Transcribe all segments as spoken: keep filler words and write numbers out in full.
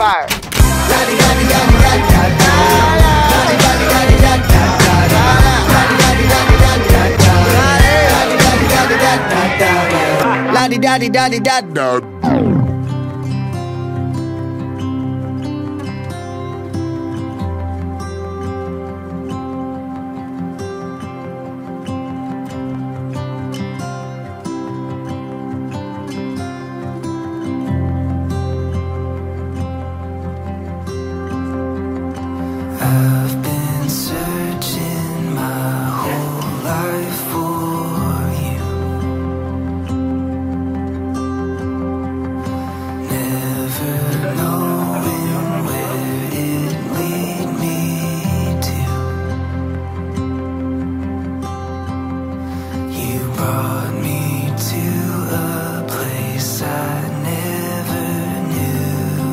fire. La di da di da di da da. I've been searching my whole life for you, never knowing where it lead me to. You brought me to a place I never knew.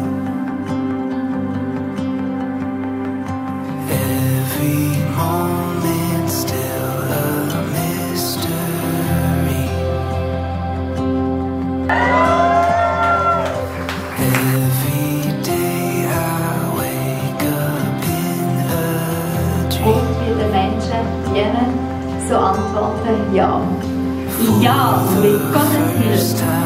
Every moment still a mystery. Every day I wake up in a dream. Und viele Menschen ihnen so antworten ja. Ja, mit Gottes Hilfe.